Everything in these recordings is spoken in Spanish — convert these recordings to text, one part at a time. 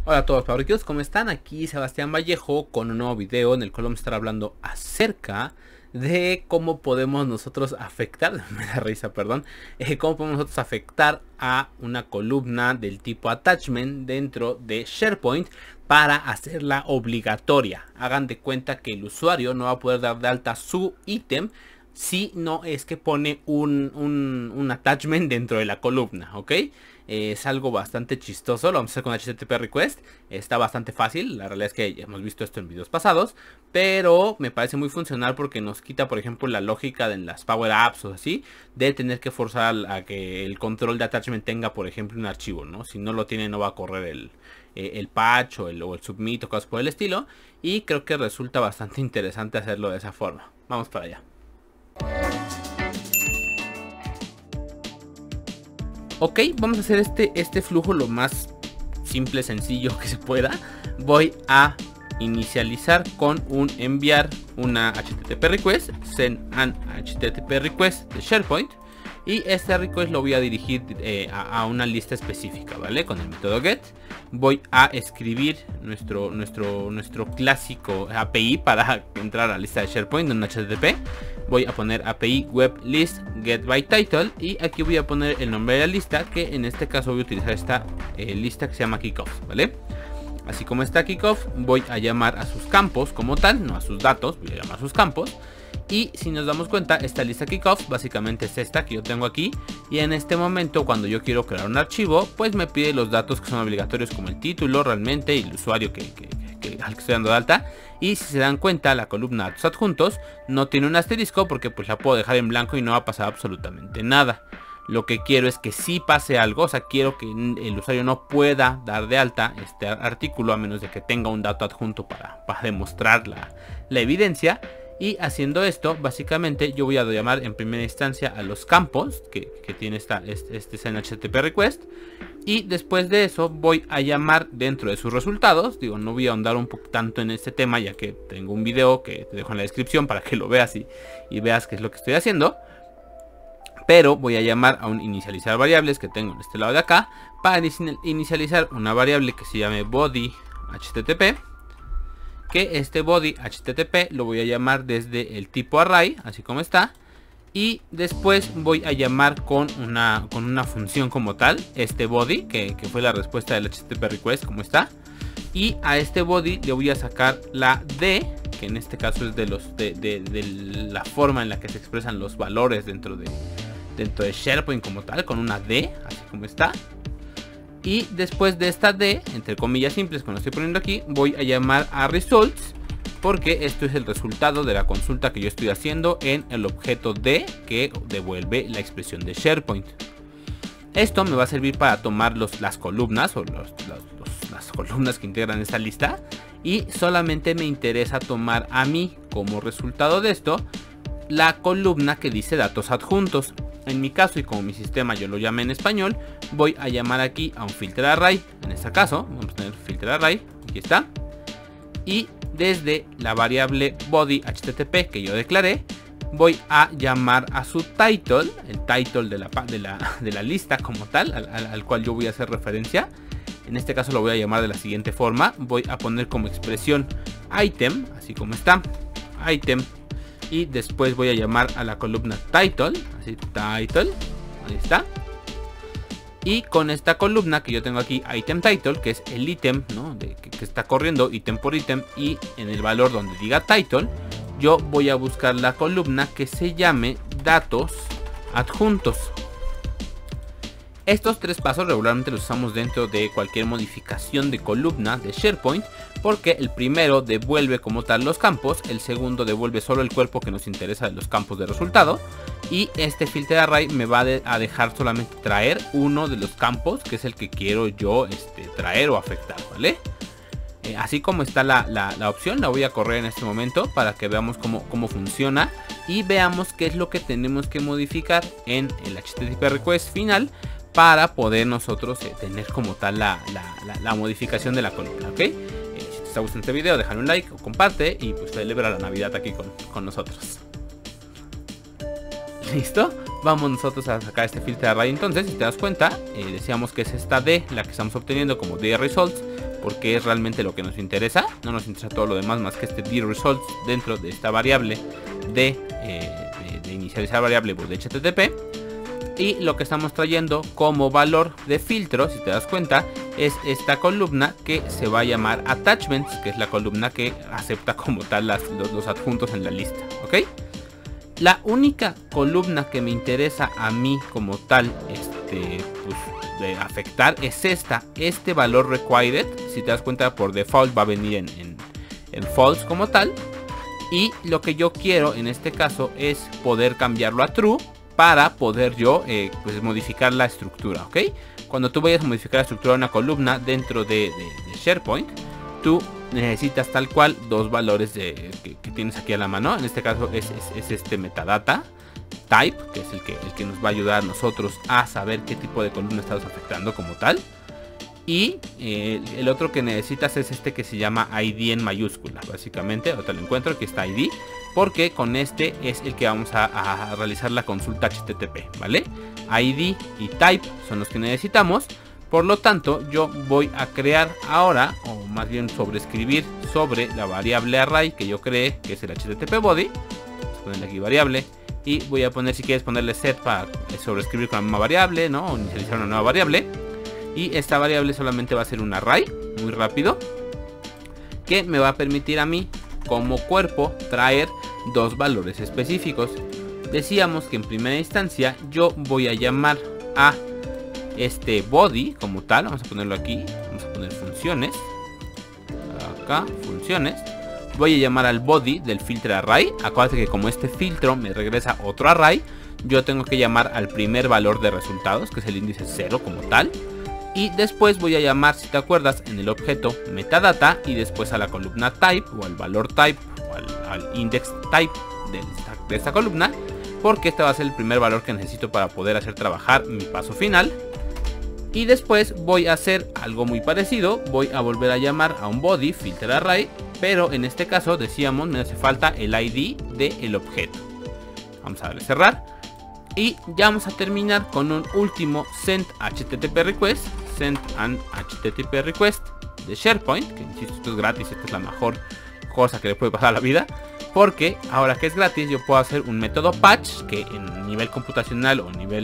Hola a todos fabriqueros, ¿cómo están? Aquí Sebastián Vallejo con un nuevo video en el cual vamos a estar hablando acerca de cómo podemos nosotros afectar, me da risa, perdón, cómo podemos nosotros afectar a una columna del tipo attachment dentro de SharePoint para hacerla obligatoria. Hagan de cuenta que el usuario no va a poder dar de alta su ítem si no es que pone un attachment dentro de la columna, ¿ok? Es algo bastante chistoso, lo vamos a hacer con HTTP request, está bastante fácil, la realidad es que ya hemos visto esto en videos pasados, pero me parece muy funcional porque nos quita, por ejemplo, la lógica de las Power Apps o así, de tener que forzar a que el control de attachment tenga, por ejemplo, un archivo, ¿no? Si no lo tiene no va a correr el patch o el submit o cosas por el estilo, y creo que resulta bastante interesante hacerlo de esa forma. Vamos para allá. Ok, vamos a hacer este flujo lo más simple, sencillo que se pueda. Voy a inicializar con un enviar una HTTP request, send an HTTP request de SharePoint. Y este request lo voy a dirigir a una lista específica, ¿vale? Con el método get. Voy a escribir nuestro clásico API para entrar a la lista de SharePoint en un HTTP. Voy a poner API web list get by title y aquí voy a poner el nombre de la lista, que en este caso voy a utilizar esta lista que se llama kickoff, ¿vale? Así como está kickoff, voy a llamar a sus campos como tal, no a sus datos, voy a llamar a sus campos. Y si nos damos cuenta, esta lista kickoff básicamente es esta que yo tengo aquí. Y en este momento, cuando yo quiero crear un archivo, pues me pide los datos que son obligatorios, como el título realmente y el usuario al que estoy dando de alta. Y si se dan cuenta, la columna datos adjuntos no tiene un asterisco porque pues la puedo dejar en blanco y no va a pasar absolutamente nada. Lo que quiero es que sí pase algo, o sea, quiero que el usuario no pueda dar de alta este artículo a menos de que tenga un dato adjunto para demostrar la evidencia. Y haciendo esto, básicamente yo voy a llamar en primera instancia a los campos que tiene este send HTTP request. Y después de eso voy a llamar dentro de sus resultados. Digo, no voy a ahondar un poco tanto en este tema, ya que tengo un video que te dejo en la descripción para que lo veas y veas qué es lo que estoy haciendo. Pero voy a llamar a un inicializar variables que tengo en este lado de acá, para inicializar una variable que se llame body HTTP. Que este body HTTP lo voy a llamar desde el tipo array, así como está. Y después voy a llamar con una función como tal, este body, que fue la respuesta del HTTP request, como está. Y a este body le voy a sacar la D, que en este caso es de la forma en la que se expresan los valores dentro de SharePoint como tal, con una D, así como está. Y después de esta D, entre comillas simples, como lo estoy poniendo aquí, voy a llamar a results, porque esto es el resultado de la consulta que yo estoy haciendo en el objeto D que devuelve la expresión de SharePoint. Esto me va a servir para tomar las columnas o las columnas que integran esta lista, y solamente me interesa tomar a mí como resultado de esto la columna que dice datos adjuntos. En mi caso, y como mi sistema yo lo llamé en español, voy a llamar aquí a un filter array. En este caso vamos a tener filter array, aquí está. Y desde la variable body HTTP que yo declaré, voy a llamar a su title, el title de la lista como tal, al cual yo voy a hacer referencia. En este caso lo voy a llamar de la siguiente forma. Voy a poner como expresión item, así como está, item. Y después voy a llamar a la columna title, así title, ahí está. Y con esta columna que yo tengo aquí, item title, que es el ítem, ¿no? que está corriendo ítem por ítem, y en el valor donde diga title, yo voy a buscar la columna que se llame datos adjuntos. Estos tres pasos regularmente los usamos dentro de cualquier modificación de columna de SharePoint, porque el primero devuelve como tal los campos, el segundo devuelve solo el cuerpo que nos interesa de los campos de resultado, y este filter array me va a dejar solamente traer uno de los campos, que es el que quiero yo traer o afectar, ¿vale? Así como está la opción, la voy a correr en este momento para que veamos cómo funciona y veamos qué es lo que tenemos que modificar en el HTTP request final para poder nosotros tener como tal la modificación de la columna, ¿ok? Si te está gustando este video, déjale un like o comparte y pues celebra la Navidad aquí con nosotros. ¿Listo? Vamos nosotros a sacar este filter array. Entonces, si te das cuenta, decíamos que es esta D la que estamos obteniendo como D results. porque es realmente lo que nos interesa. No nos interesa todo lo demás más que este dResults dentro de esta variable de inicializar variable de HTTP. Y lo que estamos trayendo como valor de filtro, si te das cuenta, es esta columna que se va a llamar attachments, que es la columna que acepta como tal los adjuntos en la lista, ¿ok? La única columna que me interesa a mí como tal pues, de afectar es este valor required. Si te das cuenta, por default va a venir en false como tal. Y lo que yo quiero en este caso es poder cambiarlo a true para poder yo pues modificar la estructura, ¿ok? Cuando tú vayas a modificar la estructura de una columna dentro de SharePoint, tú necesitas tal cual dos valores que tienes aquí a la mano. En este caso es este metadata type, que es el que nos va a ayudar a nosotros a saber qué tipo de columna estamos afectando como tal. Y el otro que necesitas es este que se llama ID en mayúscula. Básicamente, ahorita lo encuentro, aquí está ID, porque con este es el que vamos a realizar la consulta HTTP, ¿vale? ID y type son los que necesitamos. Por lo tanto, yo voy a crear ahora, o más bien sobreescribir sobre la variable array que yo creé, que es el HTTP body. Vamos a ponerle aquí variable. Y voy a poner, si quieres ponerle set para sobreescribir con la misma variable, ¿no? O inicializar una nueva variable. Y esta variable solamente va a ser un array, muy rápido, que me va a permitir a mí, como cuerpo, traer dos valores específicos. Decíamos que en primera instancia yo voy a llamar a este body como tal. Vamos a ponerlo aquí, vamos a poner funciones. Acá, funciones. Voy a llamar al body del filtro array. Acuérdate que como este filtro me regresa otro array, yo tengo que llamar al primer valor de resultados, que es el índice 0 como tal. Y después voy a llamar, si te acuerdas, en el objeto metadata y después a la columna type o al valor type o al index type de esta columna, porque este va a ser el primer valor que necesito para poder hacer trabajar mi paso final. Y después voy a hacer algo muy parecido, voy a volver a llamar a un body filter array, pero en este caso decíamos me hace falta el ID del objeto. Vamos a darle cerrar. Y ya vamos a terminar con un último send HTTP request, send an HTTP request de SharePoint, que insisto, esto es gratis, esta es la mejor cosa que le puede pasar a la vida, porque ahora que es gratis yo puedo hacer un método patch, que en nivel computacional o nivel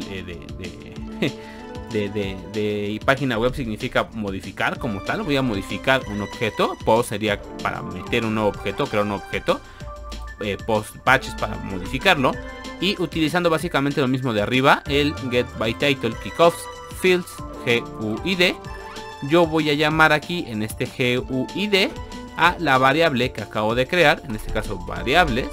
de página web significa modificar como tal. Voy a modificar un objeto, post sería para meter un nuevo objeto, crear un nuevo objeto, post patches para modificarlo. Y utilizando básicamente lo mismo de arriba, el getByTitle kickoffs fields GUID, yo voy a llamar aquí en este GUID a la variable que acabo de crear, en este caso variables,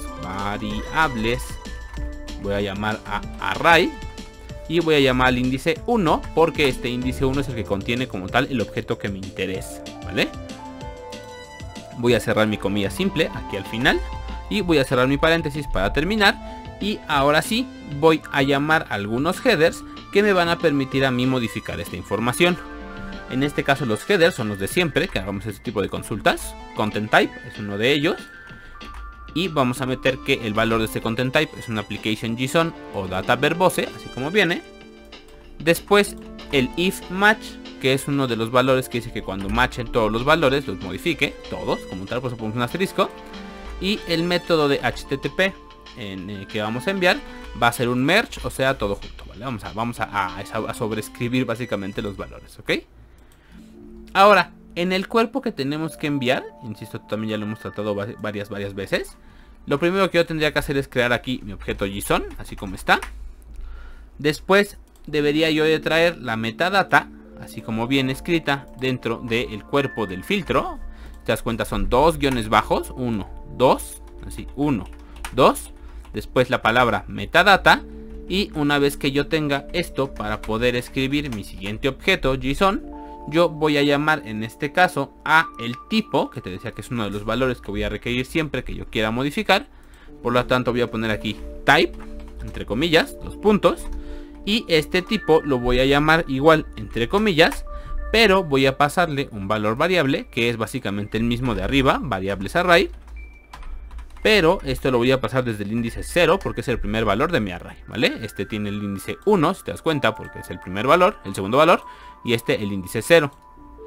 voy a llamar a array y voy a llamar al índice 1, porque este índice 1 es el que contiene como tal el objeto que me interesa, ¿vale? Voy a cerrar mi comilla simple aquí al final y voy a cerrar mi paréntesis para terminar. Y ahora sí, voy a llamar algunos headers que me van a permitir a mí modificar esta información. En este caso los headers son los de siempre, que hagamos este tipo de consultas. Content type es uno de ellos. Y vamos a meter que el valor de este content type es una application JSON o data verbose, así como viene. Después el if match, que es uno de los valores que dice que cuando matchen todos los valores los modifique, todos, como tal, por eso ponemos un asterisco. Y el método de HTTP que vamos a enviar va a ser un merge, o sea, todo junto, ¿vale? Vamos a sobreescribir básicamente los valores, ¿ok? Ahora, en el cuerpo que tenemos que enviar, insisto, también ya lo hemos tratado varias veces. Lo primero que yo tendría que hacer es crear aquí mi objeto JSON, así como está. Después debería yo de traer la metadata, así como viene escrita dentro del cuerpo del filtro. Te das cuenta, son dos guiones bajos, 1, 2, así, 1, 2. Después la palabra metadata. Y una vez que yo tenga esto para poder escribir mi siguiente objeto JSON, yo voy a llamar en este caso a el tipo, que te decía que es uno de los valores que voy a requerir siempre que yo quiera modificar. Por lo tanto voy a poner aquí type, entre comillas, 2 puntos. Y este tipo lo voy a llamar igual, entre comillas, pero voy a pasarle un valor variable, que es básicamente el mismo de arriba, variables array. Pero esto lo voy a pasar desde el índice 0 porque es el primer valor de mi array, ¿vale? Este tiene el índice 1, si te das cuenta, porque es el primer valor, el segundo valor, y este el índice 0.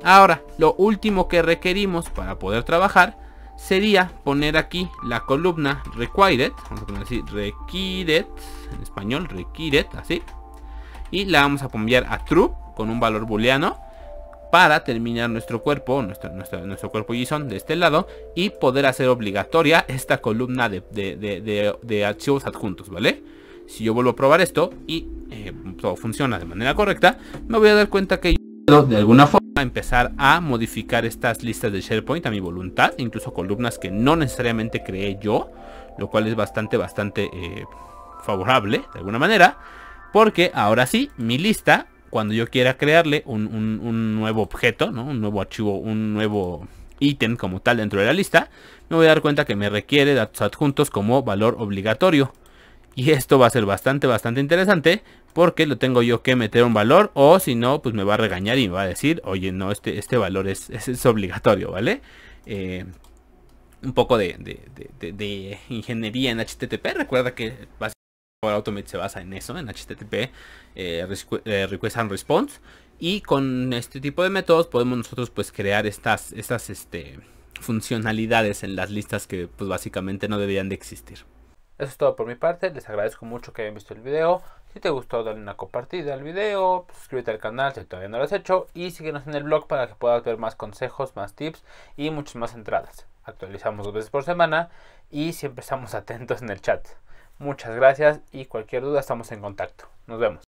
Ahora, lo último que requerimos para poder trabajar sería poner aquí la columna required, vamos a poner así, required, en español, required, así, y la vamos a cambiar a true con un valor booleano para terminar nuestro cuerpo, nuestro cuerpo JSON de este lado, y poder hacer obligatoria esta columna de archivos adjuntos, ¿vale? Si yo vuelvo a probar esto y todo funciona de manera correcta, me voy a dar cuenta que yo de alguna forma empezar a modificar estas listas de SharePoint a mi voluntad, incluso columnas que no necesariamente creé yo, lo cual es bastante favorable de alguna manera, porque ahora sí, mi lista, cuando yo quiera crearle un nuevo objeto, ¿no? Un nuevo archivo, un nuevo ítem como tal dentro de la lista, me voy a dar cuenta que me requiere datos adjuntos como valor obligatorio. Y esto va a ser bastante interesante, porque lo tengo yo que meter un valor, o si no, pues me va a regañar y me va a decir, oye, no, este valor es obligatorio, ¿vale? Un poco de ingeniería en HTTP. Recuerda que básicamente Power Automate se basa en eso, en HTTP, Request and Response. Y con este tipo de métodos podemos nosotros pues crear estas funcionalidades en las listas que pues básicamente no deberían de existir. Eso es todo por mi parte, les agradezco mucho que hayan visto el video. Si te gustó, dale una compartida al video, suscríbete al canal si todavía no lo has hecho, y síguenos en el blog para que puedas ver más consejos, más tips y muchas más entradas. Actualizamos 2 veces por semana y siempre estamos atentos en el chat. Muchas gracias y cualquier duda estamos en contacto. Nos vemos.